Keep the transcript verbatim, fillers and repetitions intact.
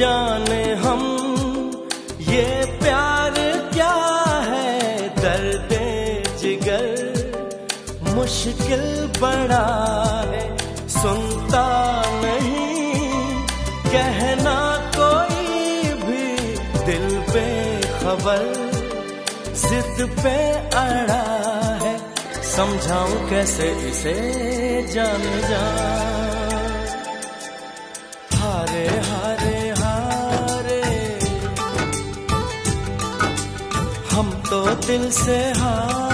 जाने हम ये प्यार क्या है, दर्दे जिगर मुश्किल बड़ा है, सुनता नहीं कहना कोई भी, दिल पे खबर जिद पे अड़ा है, समझाऊं कैसे इसे जान जा। हारे हारे हारे हम तो दिल से हारे।